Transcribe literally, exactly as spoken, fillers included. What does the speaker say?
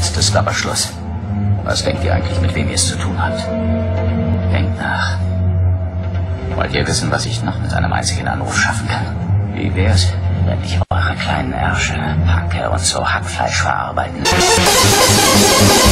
Jetzt ist aber Schluss. Was denkt ihr eigentlich, mit wem ihr es zu tun habt? Denkt nach. Wollt ihr wissen, was ich noch mit einem einzigen Anruf schaffen kann? Wie wär's, wenn ich eure kleinen Ärsche hacke und so Hackfleisch verarbeiten?